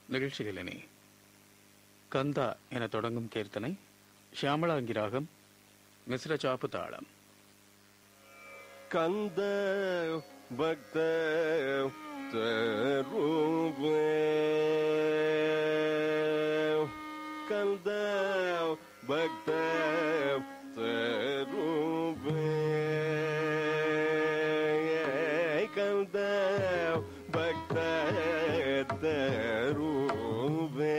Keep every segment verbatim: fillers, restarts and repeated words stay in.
நிகழ்ச்சிகளினே கந்தா என தொடங்கும் கீர்த்தனை ஷியாமளாங்கி ராகம் மிஸ்ர சாப்பு தாளம். கந்த பக்த தரூபே கந்த பக்த தரூபே கந்த பக்த தரூபே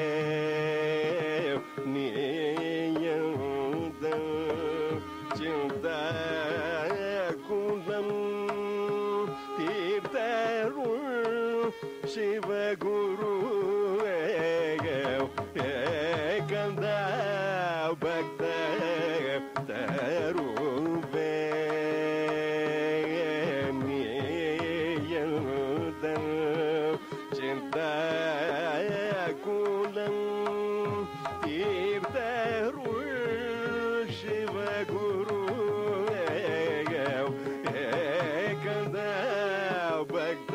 நீயந்த சிந்த குலம் தீர்த்தருள் சிவகுரு கந்த பக்த தருவே நீயந்த சிந்த குலம் தீர்த்தருள் சிவகுரு கந்த பக்த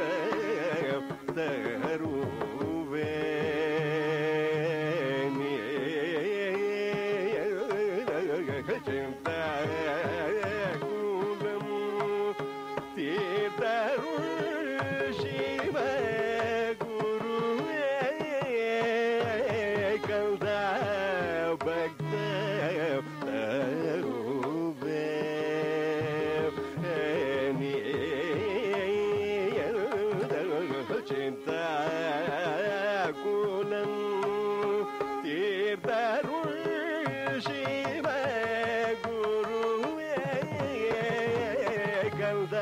தருவே சிந்த குலம் தீர்த்தருள் சிவகுரு கந்த பக்த தருவே சிந்த குலம் தீர்த்தருள் சிவகுரு கந்த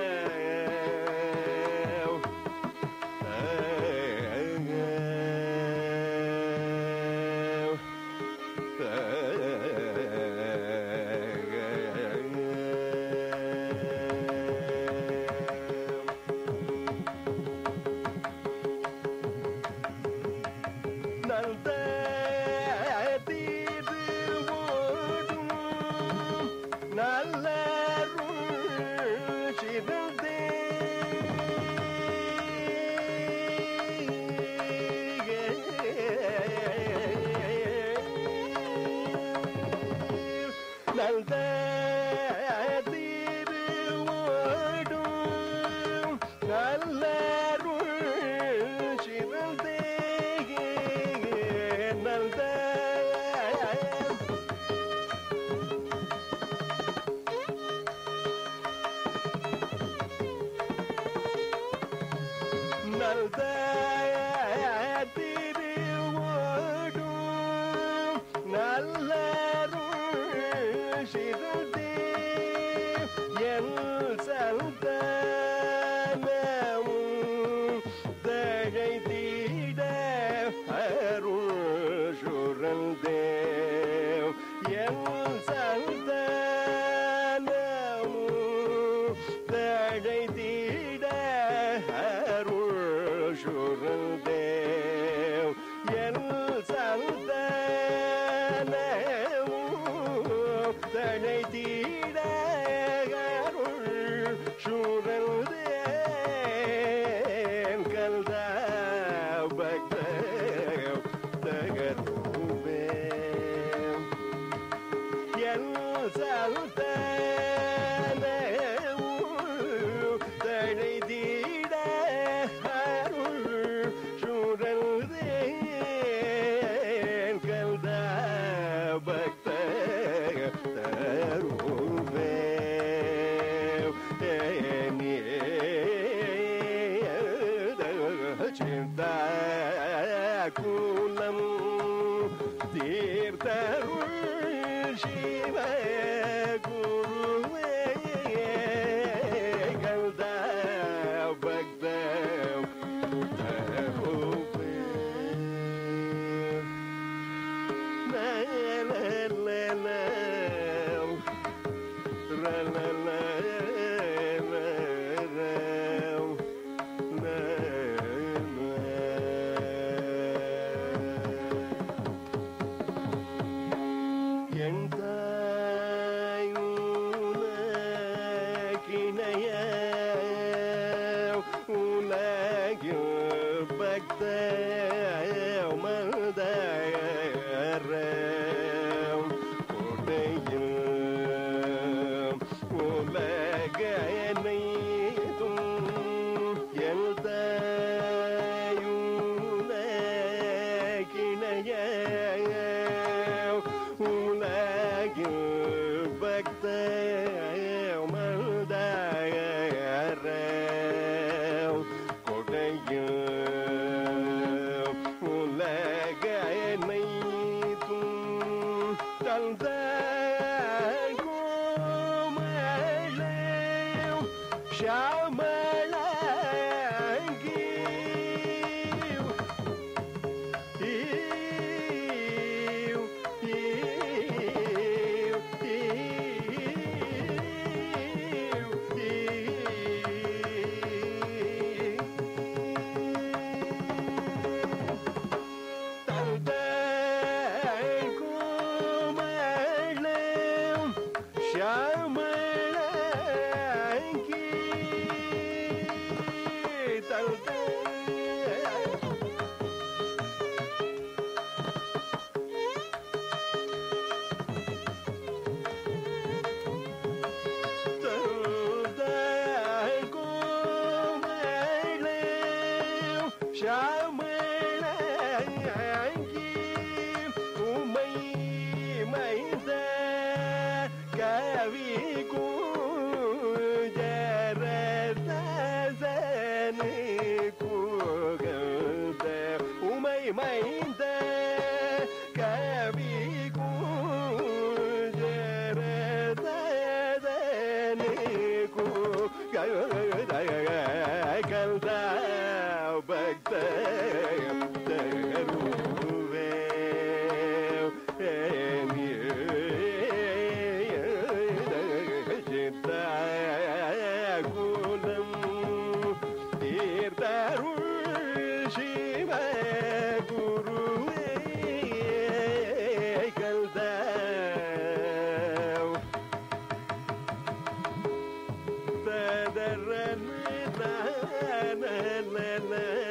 நல்த திருவோடும் நல்லருள் சிறந்தே நல்த நல்த திருவோடும் நல்லருள் சிறுதே என் சந்தானமும் தகை தீட அருள் சுரந்தே என் சந்தானமும் தகை தீட அருள் சுரந்தே என் சந்தானமும் தனை தீட அருள் சுரந்தேன் கந்த பக்த தகருவே என் சந்தானமும் தனை தீட அருள் சுரந்தேன் கந்த பக்த தருவே சிந்த குலம் தீர்த்தருள் சிவகுருவே கந்த பக்த தருவே என் தாய் உலகினைய உலகில் பக்த la la la